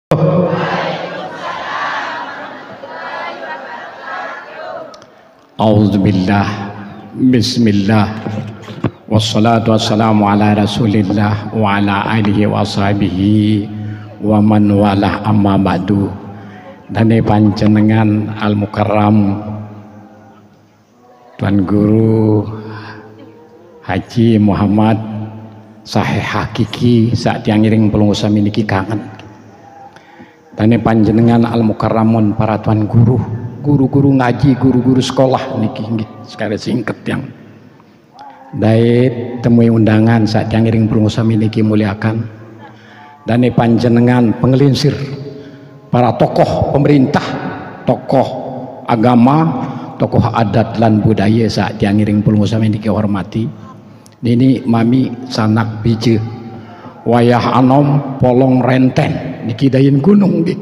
Auzubillah, bismillah, wassalatu wassalamu ala rasulillah wa ala alihi wa sahbihi wa man walah, amma ba'du. Dane panjenengan al mukarram Tuan Guru Haji Muhammad Sahih Hakiki saat yang ngiring pelunggu sami niki kangen. Dane panjenengan al mukarramun para tuan guru-guru ngaji, guru-guru sekolah niki nggih sekali singket yang dait temui undangan saat yang ngiring pelunggu sami niki muliakan. Dane panjenengan pengelinsir para tokoh pemerintah, tokoh agama, tokoh adat lan budaya saat yang ngiring pelunggu sami niki hormati. Nini mami sanak bije wayah anom polong renten niki dayin gunung nggih.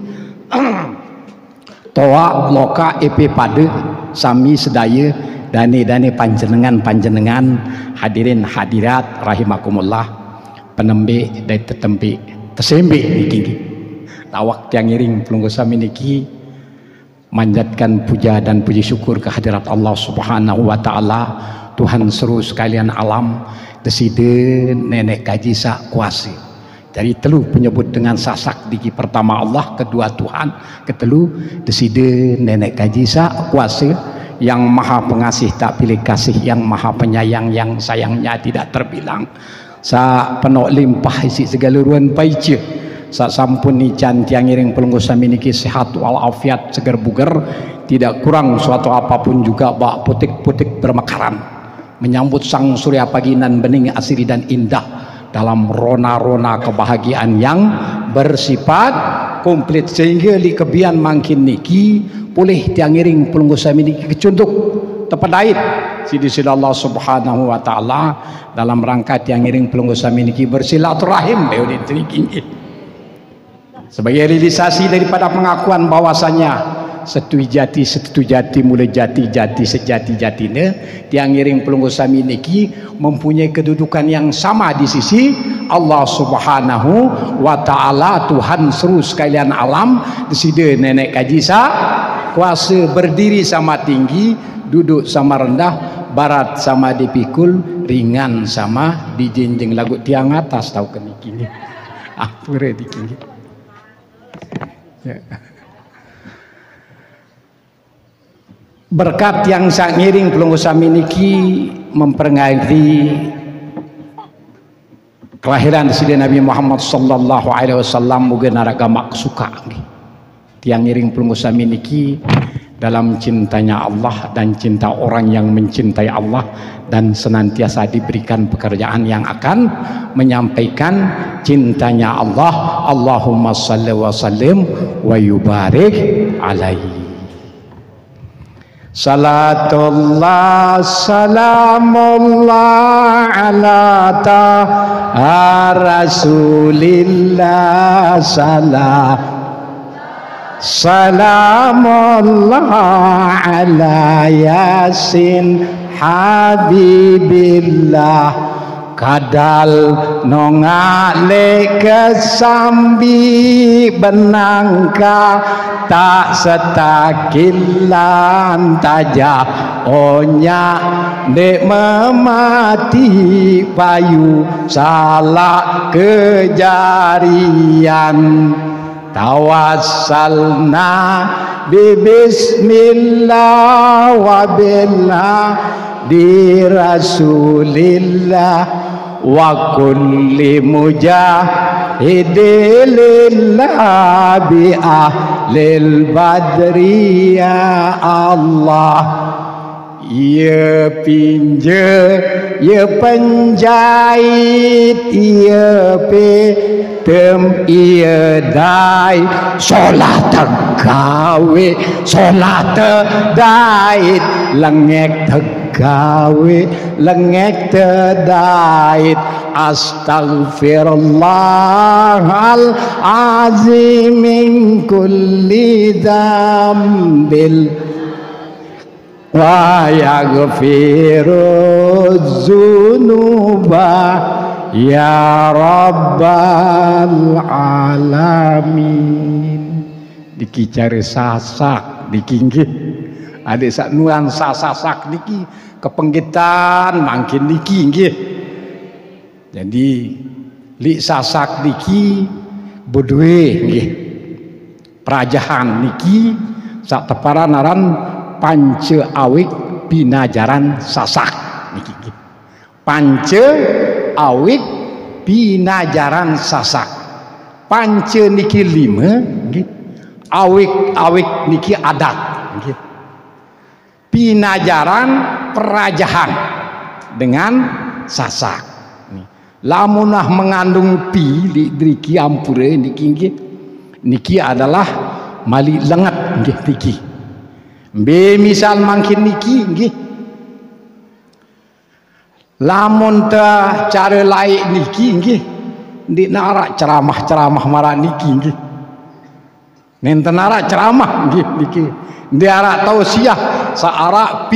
Toa loka epe pade sami sedaya dane panjenengan hadirin hadirat rahimakumullah, penembe dari tetembe tesembe niki lawak tiang ngiring pelunggu sami niki manjatkan puja dan puji syukur kehadirat Allah Subhanahu wa taala, Tuhan seru sekalian alam, deside nenek kaji sak kuasa. Jadi telu penyebut dengan sasak diki pertama Allah, kedua Tuhan, ketelu deside nenek kaji sak kuasa, yang maha pengasih tak pilih kasih, yang maha penyayang yang sayangnya tidak terbilang. Sa penuh limpah isi segala ruan paice. Sa sampun nican tiang ngiring pelunggu sami niki sehat walafiat segar bugar, tidak kurang suatu apapun juga bak putik-putik bermekaran menyambut sang surya pagi nan bening asri dan indah dalam rona-rona kebahagiaan yang bersifat komplit, sehingga li kebian mangkin niki pulih tiang ngiring pelunggu sami niki kecunduk tepedait sidi Allah Subhanahu wa taala dalam rangka tiang ngiring pelunggu sami niki bersilaturahim beudi niki sebagai realisasi daripada pengakuan bahwasanya setu jati mulai jati sejati jatine tiang ngiring pelunggu sami niki mempunyai kedudukan yang sama di sisi Allah Subhanahu wa taala, Tuhan seru sekalian alam. Deside nenek kaji sa kuasa berdiri sama tinggi, duduk sama rendah, barat sama dipikul, ringan sama dijinjing lagu tiang atas tahu ke niki apure diki ya. Berkat yang sak ngiring pelunggu sami niki memperingati kelahiran Sidi Nabi Muhammad sallallahu alaihi wasallam, muga naraga maksuka tiang ngiring pelunggu sami niki dalam cintanya Allah dan cinta orang yang mencintai Allah, dan senantiasa diberikan pekerjaan yang akan menyampaikan cintanya Allah. Allahumma salli wa sallim wa yubarik alaihi. Salatullah salamullah ala taha rasulillah, salamullah ala yasin habibillah, kadal nongale kesambi benangka tak setakilan taja onya dek memati payu salah kejarian, tawassalna bismillah wa billah di rasulillah wa kulli mujahidilillah bi ahlil badri ya Allah. Ya pinje, ya penjahit, ya pitem, ya dai, solat tegawe, solat tedait, lengek tegawe, lengek tedait, astaghfirullahal-azim min kulli dzambil wa yaghfiru dzunuba ya rabbal alamin. Niki cari sasak niki nggih. Adik sak nuansa sasak niki kepenggitan mangkin niki nggih. Jadi li sasak niki bodwe nggih. Prajahan niki sak teparan aran Pance Awik Binajaran Sasak niki nggih. Pance Awik Binajaran Sasak. Pance niki 5 nggih. Awik niki adat nggih. Binajaran perajahan dengan Sasak. Lamunah mengandung pi niki ampure niki nggih. Niki adalah mali lengat nggih niki. Mbe misal mangkin niki nggih. Lamun ta cara laik niki nggih. Ndik narak ceramah-ceramah marah niki nggih. Nenten arak ceramah nggih niki. Ndik arak tausiah saarak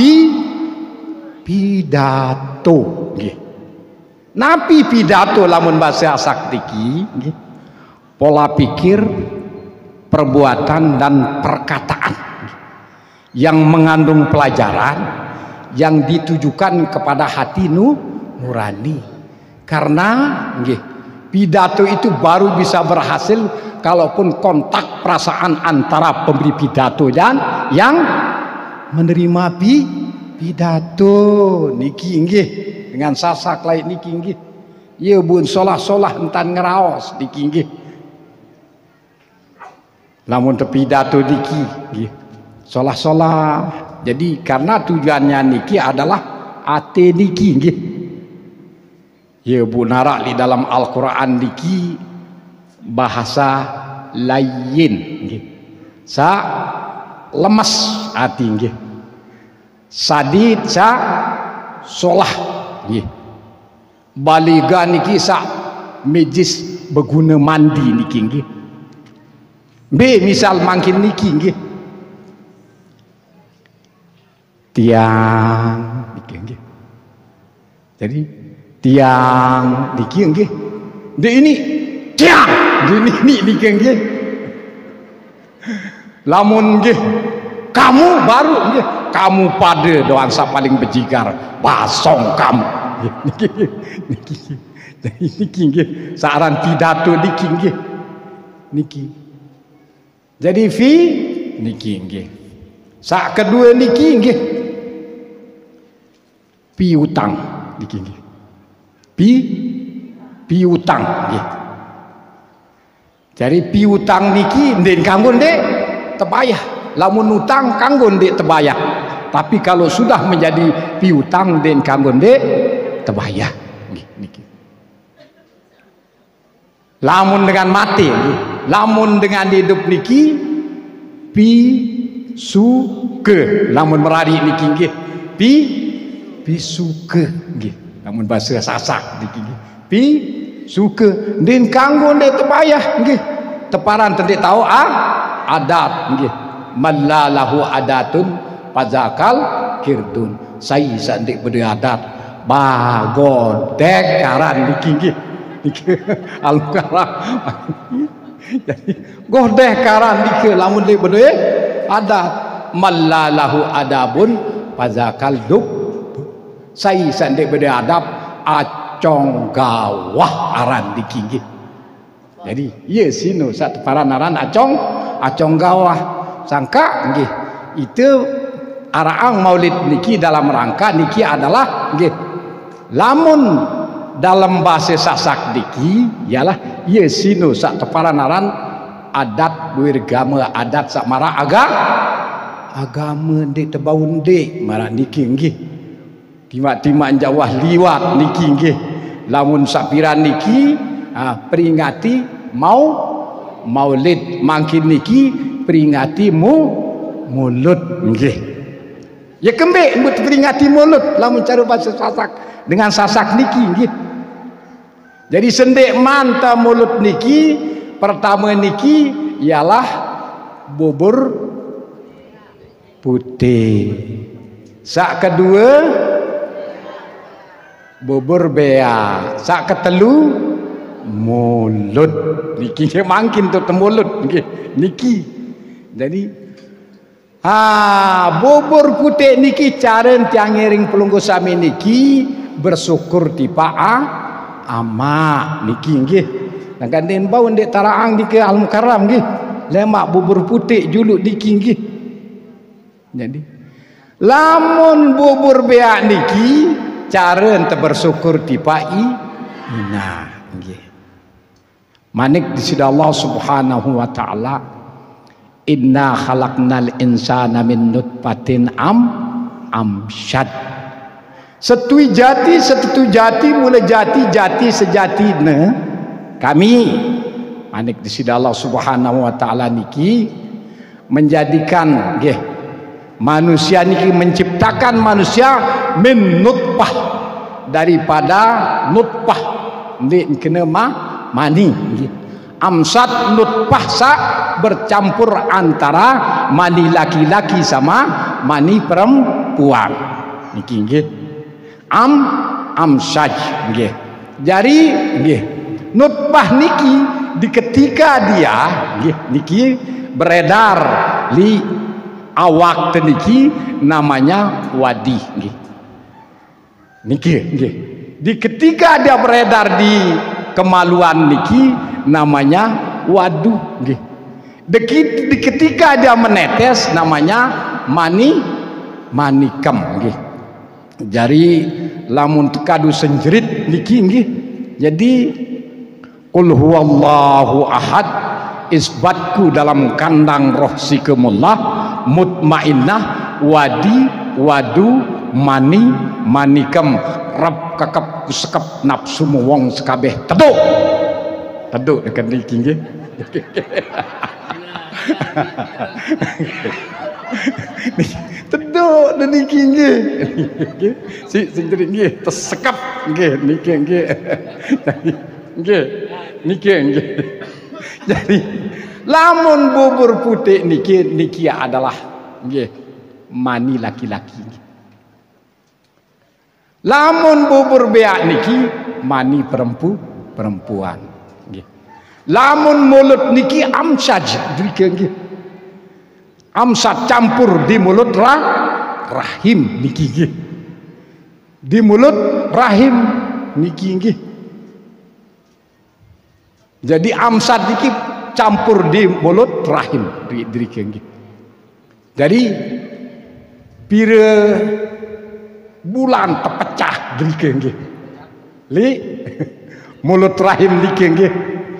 pidato nggih. Napi pidato lamun bahasa Sasak niki nggih. Pola pikir, perbuatan dan perkataan yang mengandung pelajaran yang ditujukan kepada hati nurani. Karena nggih, pidato itu baru bisa berhasil kalaupun kontak perasaan antara pemberi pidato dan yang menerima pidato niki nggih. Dengan Sasak lain niki nggih. Ye bun solah-solah entan ngeraos niki nggih. Lamun pidato niki nggih. Solah-solah. Jadi karena tujuannya niki adalah ate niki nggih. Ya bu narak di dalam Al-Qur'an niki bahasa lain nggih. Sa lemes ati nggih. Sadid sa solah nggih. Baliga niki sa mejis beguna mandi niki nggih. B misal mangkin niki nggih. Tiang niki nggih. Jadi tiang niki nggih. Dek ini tiang ini niki nggih. Lamun nggih kamu baru nggih. Kamu pada doang sa paling bejigar basong kamu. Niki niki. Jadi niki nggih. Saran pidato niki nggih. Niki. Jadi niki nggih. Sak kedua niki nggih. Piutang niki nggih. Piutang nggih. Jadi piutang niki ndek kanggo ndek tebayah. Lamun utang kanggo ndek tebayah. Tapi kalau sudah menjadi piutang ndek kanggo ndek tebayah nggih niki. Lamun dengan mati nggih. Lamun dengan hidup niki suke. Lamun merari niki nggih suke nggih. Lamun bahasa Sasak niki nggih suke. Den kanggo ndek tebayah nggih. Teparan tendek tahu adat nggih. Mallalahu adatun pazakal kirdun. Sai sandik bede adat bagodek karan niki nggih. Niki alukara. Jadi godeh karan dike lamun de bede adat mallalahu adabun pazakal duk sai sandek bede adab acong gawah aran diki nggih. Jadi ye sino sat paran aran acong gawah sangka nggih. Itu araang maulid niki dalam rangka niki adalah nggih lamun dalam bahasa Sasak niki ialah ye sino sak teparan aran adat wirgama adat sak mara agama ndek tebaun ndek mara niki nggih. Timak-timak jawah liwat niki nggih. Lamun sapiran niki peringati maulid mangkin niki peringati mulut nggih. Ya kembek mbut peringati mulut lamun cara bahasa Sasak dengan Sasak niki nggih. Jadi sendek manta mulut niki pertama niki ialah bubur putih. Sak kedua bubur bea sak ketelu mulut niki mangkin tu temulut niki. Jadi bubur putih niki cara tiang ngiring pelunggu sami niki bersyukur tipa ama niki nggih. Nang gandeng bau ndek taraang di ke Al Mukarram nggih. Lemak bubur putih juluk niki nggih. Jadi lamun bubur bea niki cara ente bersyukur tipai ina nggih. Manik di sida Allah Subhanahu wa taala, inna khalaqnal insana min nutfatin amsyad. Setui jati mula jati sejati ne kami. Manik di sida Allah Subhanahu wa taala niki menjadikan nggih manusia niki menciptakan manusia min nutfah, daripada nutfah ndik kena mani nggih. Amsat nutfah sa bercampur antara mani laki-laki sama mani perempuan niki nggih. Amsaj nggih. Jadi nggih nutfah niki di ketika dia nggih niki beredar li awak niki namanya wadi nggih. Niki nggih. Di ketika dia beredar di kemaluan niki namanya wadu nggih. Di ketika dia menetes namanya manikam nggih. Jadi lamun tekadu senjerit niki nggih. Jadi qul huwallahu ahad isbatku dalam kandang roh sikumullah mutmainnah wadu manikam rab kakap kusekep nafsu wong sekabeh teduk dekat niki nggih. Teduk niki nggih. Sing nggih tersekap nggih niki nggih. Nggih niki nggih. Jadi lamun bubur putih niki adalah nggih mani laki-laki. Lamun bubur bea niki mani perempuan nggih. Lamun mulut niki amsaj nggih. Amsad campur di mulut rahim niki nggih. Di mulut rahim niki nggih. Jadi amsad niki campur di mulut rahim niki nggih. Jadi pira bulan terpecah niki nggih. Li mulut rahim niki nggih.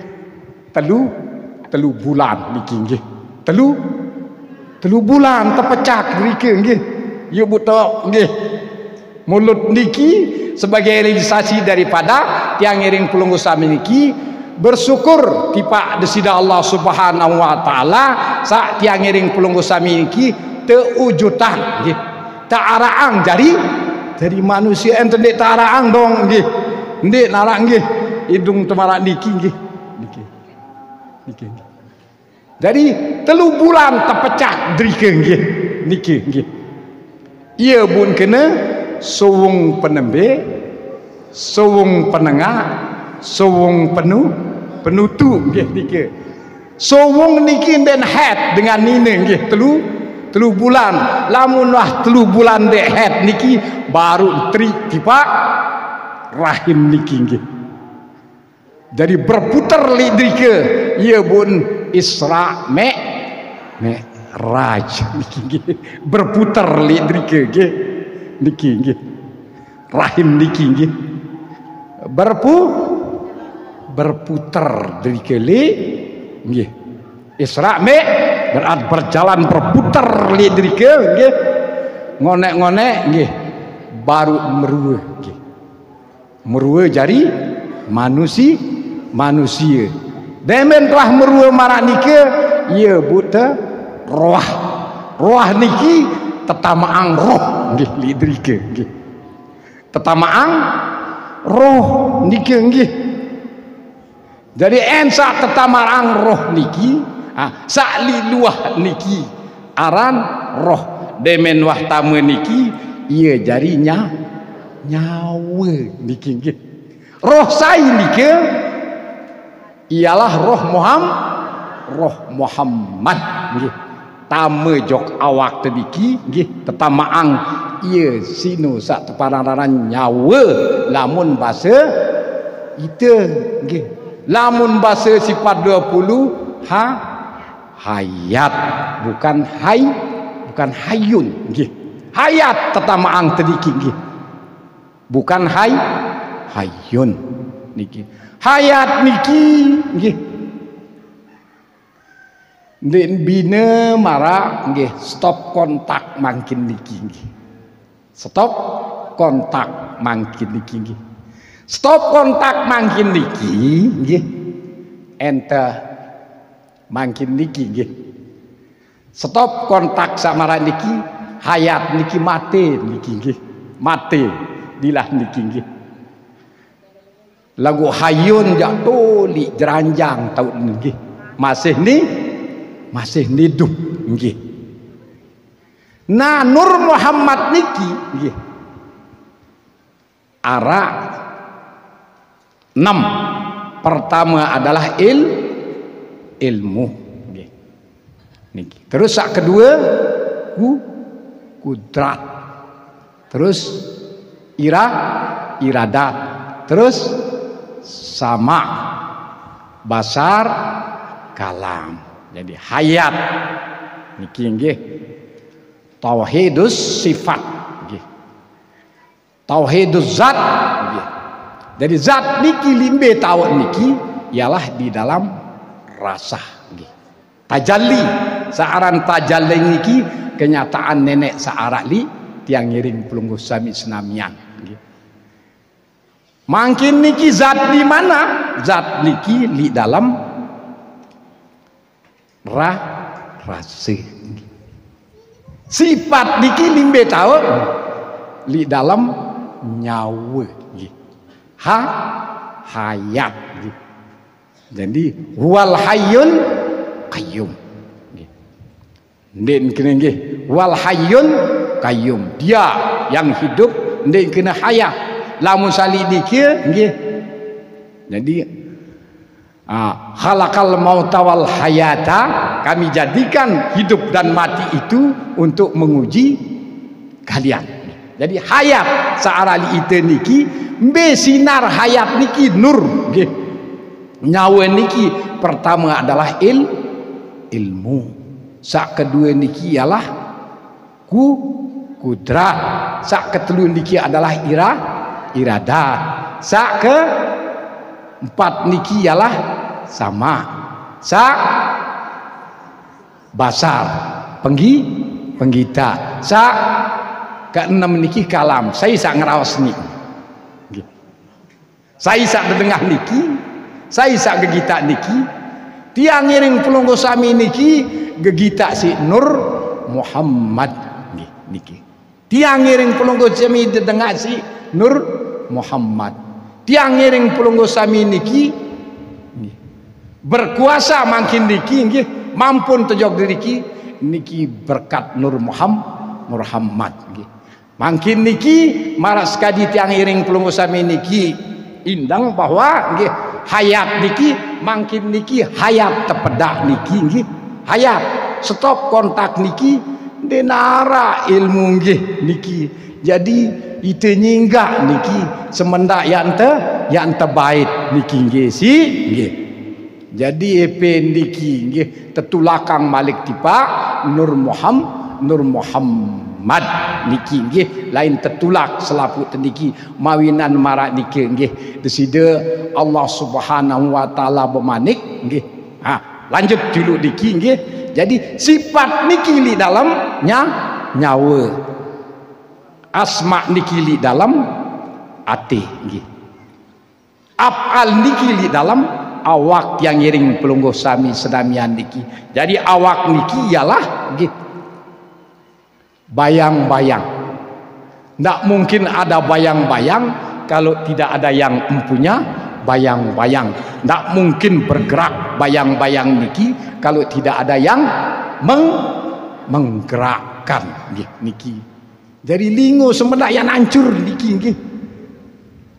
Telu bulan niki nggih. Telu bulan terpecah niki nggih. Ya buta nggih. Mulut niki sebagai realisasi daripada tiang ngiring pelunggu sami niki bersyukur tipa desida Allah Subhanahu wa taala sak tiang ngiring pelunggu sami niki teujutan nggih. Taaraang jadi manusia ente ndek taaraang dong nggih. Ndek narak nggih. Hidung temarak niki nggih. Niki. Jadi telu bulan terpecah drike nggih niki nggih. Ia pun kena suwung penembe, suwung penengah, suwung penutu nggih niki. Suwung niki den head dengan nine nggih telu bulan. Lamun lah telu bulan dek head niki baru tiba rahim niki nggih. Jadi berputar lidrike ia pun Isra Mi'raj niki nggih. Berputar lidrike nggih niki nggih. Rahim niki nggih. Berputar drike li nggih. Isra berarti berjalan berputar lidrike nggih. Ngonek-ngonek nggih baru meruwe nggih. Meruwe jari manusia demen telah meruwe marak niki ia buta roh niki tetamaang roh nggih lidrike nggih. Tetamaang roh niki nggih. Jadi ensa tetamaang roh niki sak liluah niki aran roh demen wah tamu niki ia jarinya nyawa niki nggih. Roh saya niki ialah roh Muhammad nggih. Tama jok awak tediki nggih tetamaang ieu sino sak tepararan nyawa lamun bahasa ite nggih. Lamun bahasa sifat 20 hayat bukan hayun nggih. Hayat tetamaang tediki nggih. Bukan hayun niki. Hayat niki nggih. Nden bina mara nggih stop kontak mangkin niki nggih. Stop kontak mangkin niki nggih. Stop kontak mangkin niki nggih. Enter mangkin niki nggih. Stop kontak samara niki hayat niki mate niki nggih. Mate dilah niki nggih. Lagu hayun jak toli jeranjang tahun nggih. Masih hidup nggih. Nah Nur Muhammad niki nggih. Ara 6. Pertama adalah ilmu nggih. Niki. Terus sak kedua kudrat. Terus iradat. Terus sama basar kalam. Jadi hayat niki nggih tauhidus sifat nggih. Tauhiduz zat nggih. Jadi zat niki limbe tawon niki ialah di dalam rasa nggih. Tajalli saaran tajalli niki kenyataan nenek saarak li tiang ngiring pelungguh sami senamian nggih. Mangkin niki zat di mana? Zat niki li dalam rasa. Sifat niki limbe tahu li dalam nyawa nggih. Hayat nggih. Jadi wal hayyun qayyum nggih. Nden kene nggih wal hayyun qayyum. Dia yang hidup nden kena hayat. Lamun sali dikir nggih. Jadi khalaqal mauta wal hayata, kami jadikan hidup dan mati itu untuk menguji kalian. Jadi hayat saarali ite niki mbe sinar hayat niki nur nggih. Nyawa niki pertama adalah ilmu. Sak kedua niki ialah kudrat. Sak ketelu niki adalah iradat. Sak ke empat niki ialah sama. Sak basar penggita. Sak keenam niki kalam. Saya sak ngeraos niki. Saya sak dedengah niki. Saya sak gegita niki. Tiang ngiring pelunggu sami niki gegita si Nur Muhammad niki. Tiang ngiring pelunggu sami dedengah si Nur Muhammad. Tiang ngiring pelunggu sami niki berkuasa makin niki nggih mampun tejog niki niki berkat Nur Muhammad nggih. Makin niki maras kadi tiang ngiring pelunggu sami niki indang bahwa nggih hayat niki makin niki hayat tepedak niki nggih. Hayat stop kontak niki denara ilmu nggih niki. Jadi ite nyinggak niki semendak yang terbaik niki nggih si nggih. Jadi EP niki nggih tetulakang malik tipa Nur Muhammad niki nggih lain tetulak selapu niki mawinan marak niki nggih desida Allah Subhanahu wa taala bemanik nggih. Lanjut dulu niki nggih. Jadi sifat niki li dalam nyawa. Asma niki li dalam ati nggih. Af'al niki li dalam awak yang ngiring pelungguh sami sedamian niki. Jadi awak niki ialah nggih bayang-bayang. Tidak mungkin ada bayang-bayang kalau tidak ada yang mempunyai bayang-bayang. Tidak mungkin bergerak bayang-bayang niki kalau tidak ada yang menggerakkan niki. Jadi lingo semendak yang hancur niki nggih.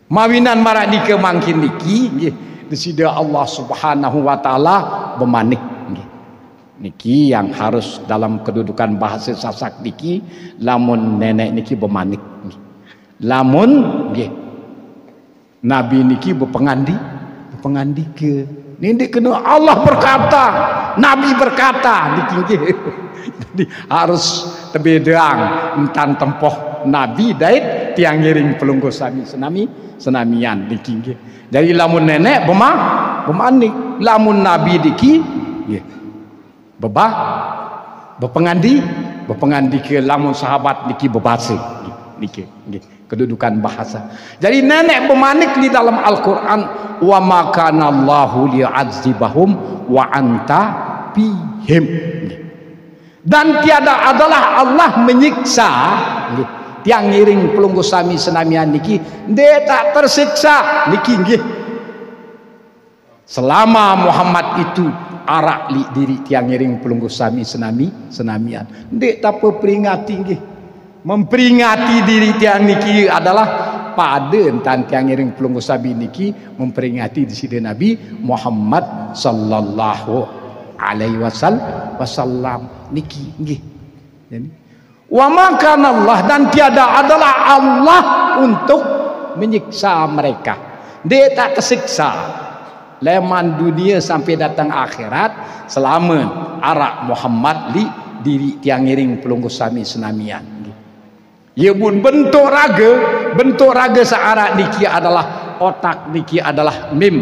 mawinan marak dike mangkin niki nggih disida Allah Subhanahu wa taala bemanik nggih. Niki yang harus dalam kedudukan bahasa Sasak niki lamun nenek niki bemanik nggih. Lamun nggih Nabi niki berpengandike. Ini kena Allah berkata, Nabi berkata niki nggih. Jadi harus terbedaang entan tempoh Nabi dait tiang ngiring pelunggu sami senamian niki nggih. Dari lamun nenek bemanik, lamun Nabi niki nggih. Berpengandi ke lamun sahabat niki berbahasa niki nggih. Kedudukan bahasa. Jadi nenek pemanik di dalam Al-Quran, wa makana Allahu li'adzibahum wa anta bihim. Dan tiada adalah Allah menyiksa tiang ngiring pelunggu sami senamian niki, dia tak tersiksa niki nggih. Selama Muhammad itu arak li diri tiang ngiring pelunggu sami senamian, dia tak peringati nggih. Memperingati diri tiang niki adalah pada entan tiang ngiring pelunggu sabi niki memperingati di sini Nabi Muhammad sallallahu alaihi wasallam niki nggih. Jadi wa makana Allah, dan tiada adalah Allah untuk menyiksa mereka. Dia tak tersiksa leman dunia sampai datang akhirat selama arak Muhammad li diri tiang ngiring pelunggu sami senamian. Ya pun bentuk raga searak niki adalah otak niki adalah mim,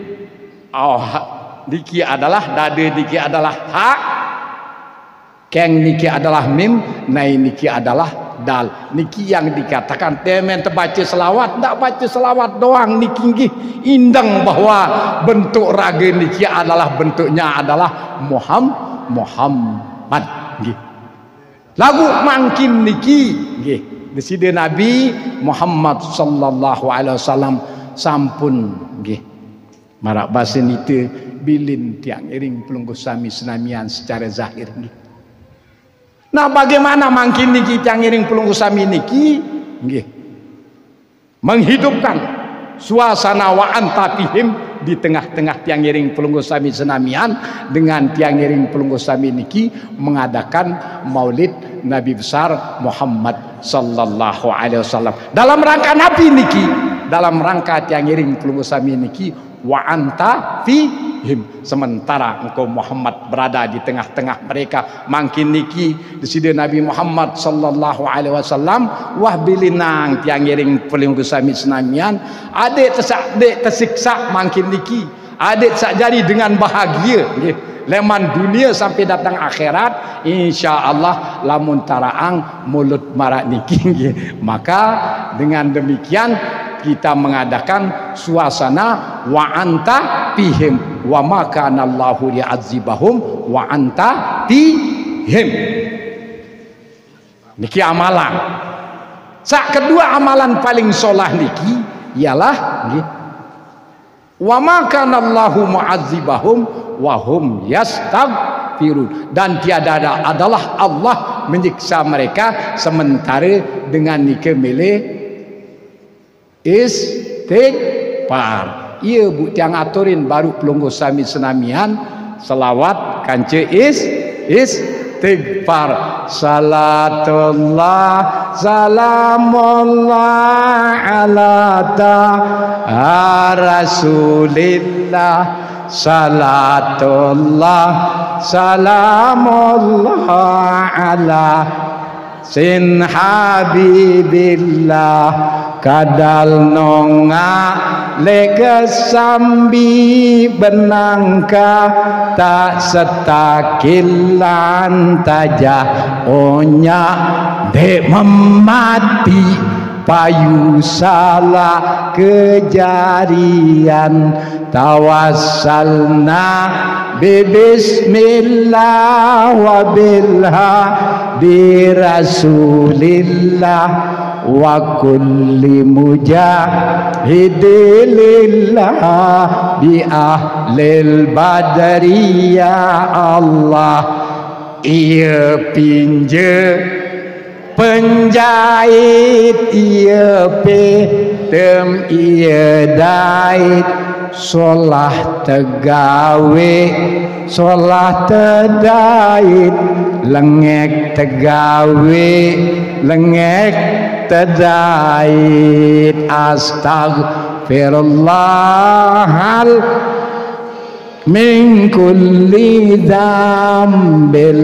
niki adalah dada niki adalah hak, keng niki adalah mim, nai niki adalah dal. Niki yang dikatakan temen terbaca selawat, tak baca selawat doang niki nggih indang bahwa bentuk raga niki adalah bentuknya adalah Muhammad nggih. Lagu mangkin niki nggih disida Nabi Muhammad sallallahu alaihi wasallam sampun nggih marak basa nite bilin tiang iring pelunggu sami senamian secara zahir nggih. Nah bagaimana mangkin niki tiang iring pelunggu sami niki nggih menghidupkan suasana wa antapihim di tengah-tengah tiang ngiring pelunggu sami senamian dengan tiang ngiring pelunggu sami niki mengadakan maulid Nabi besar Muhammad sallallahu alaihi wasallam. Dalam rangka Nabi niki, dalam rangka tiang ngiring pelunggu sami niki wa anta fihim, sementara engkau Muhammad berada di tengah-tengah mereka. Mangkin niki di sini Nabi Muhammad sallallahu alaihi wasallam wah bilinang tiang ngiring pelunggu sami senamian adik tersiksa mangkin niki adik sak jadi dengan bahagia nggih. Leman dunia sampai datang akhirat insyaallah lamun taraang mulut marak niki nggih. Maka dengan demikian kita mengadakan suasana wa anta fihim wa ma kana Allahu li'adzibahum wa anta fihim. Niki amalan. Sak kedua amalan paling solah niki ialah nggih wa ma kana Allahu mu'adzibahum wa hum yastaghfirun, dan tiada adalah Allah menyiksa mereka sementara dengan niki milih istighfar. Ia tiang aturin baru pelunggu sami senamian selawat kance istighfar. Salatullah salamullah ala rasulillah. Salatullah salamullah ala sin habibillah kadal nonga lega sambi benangka tak setakilan tajah onya dek memati payu salah kejarian tawassalna bismillah wa bilha bi rasulillah wa kulli mujahidillah bi ahlil badri ya Allah. Ia pinje penjahit ia tem iya dait solah tegawe solah tedait lengek tegawe lengek tedait astaghfirullahal min kulli dzambil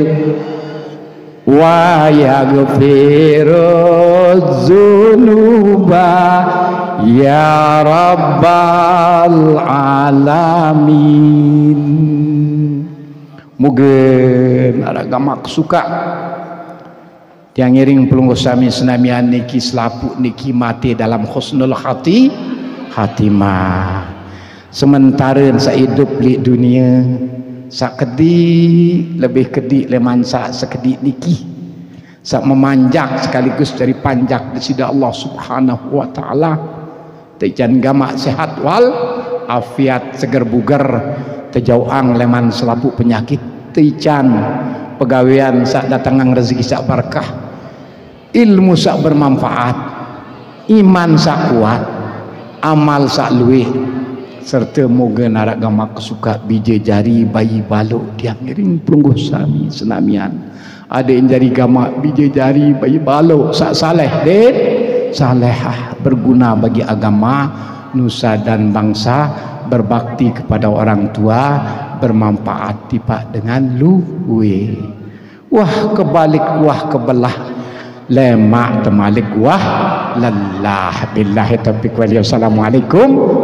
wa yaghfirudz dzunuba ya rabbal alamin. Mugen agama suka tiang ngiring pelungguh sami senamian niki selaput niki mati dalam husnul khatimah. Sementara sa hidup di dunia sak kedik lebih kedik leman sak sekedik niki sak memanjak sekaligus dari panjak di sisi Allah Subhanahu wa taala. Tejan gamak sehat wal afiat seger buger tejauang leman selaput penyakit tejan pegawaian sak datangang rezeki sak berkah ilmu sak bermanfaat iman sak kuat amal sak luwih serta moga narak gamak suka bije jari bayi balok dia ngiring pelungguh sami senamian ada yang jari gamak bije jari bayi balok sak saleh den salehah berguna bagi agama nusa dan bangsa berbakti kepada orang tua bermanfaat tipak dengan luwe wah kebalik wah kebelah lemak temalik wah lelah billahi taufiq wal hidayah. Assalamualaikum.